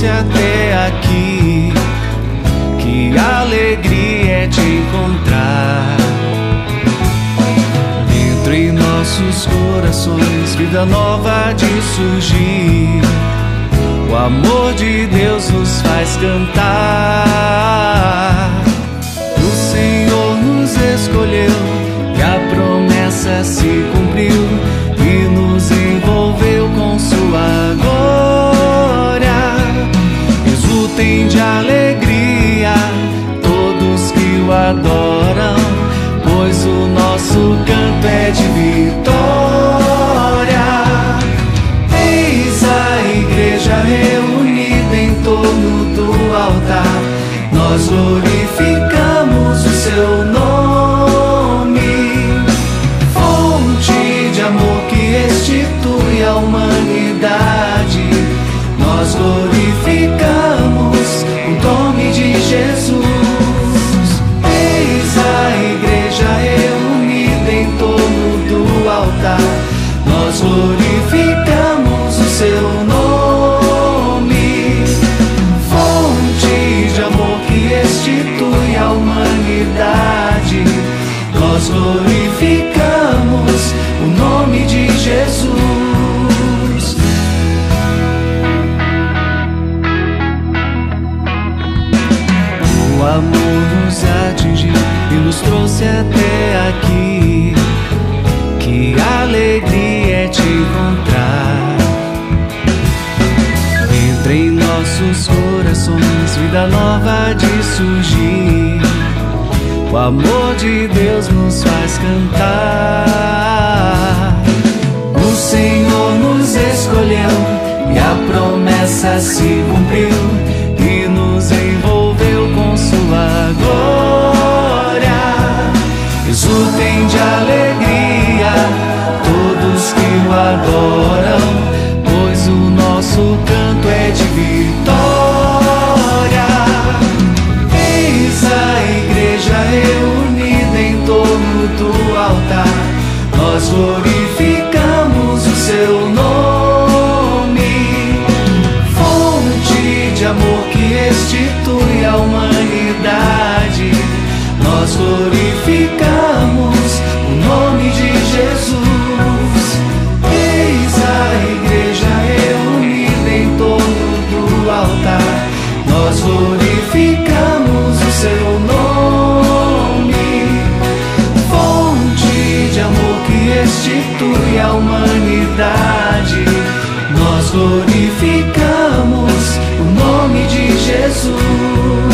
trouxe até aqui. Que alegria é te encontrar. Entre nossos corações, vida nova de surgir. O amor de Deus nos faz cantar. O Senhor nos escolheu e a promessa se cumpriu e nos envolveu com sua glória. Exultem de alegria todos que o adoram, pois o nosso canto é de vitória. Eis a igreja reunida em torno do altar, nós glorificamos o seu nome. Fonte de amor que restitui a humanidade, nós glorificamos o nome de Jesus. Eis a igreja reunida em torno do altar, nós glorificamos o seu nome. Fonte de amor que restitui a humanidade, nós glorificamos o nome de Jesus. O amor nos atingiu e nos trouxe até aqui. Que alegria é te encontrar. Entre em nossos corações, vida nova de surgir. O amor de Deus nos faz cantar. O Senhor nos escolheu e a promessa se cumpriu e nos envolveu com sua glória. Exultem de alegria todos que o adoram, pois o nosso canto é de vitória. Eis a igreja reunida em torno do altar, nós glorificamos o seu nome. Fonte de amor que restitui a humanidade, nós glorificamos o nome de Jesus. Eis a igreja reunida em torno do altar, nós glorificamos o seu nome. Fonte de amor que restitui a humanidade, nós glorificamos o nome de Jesus.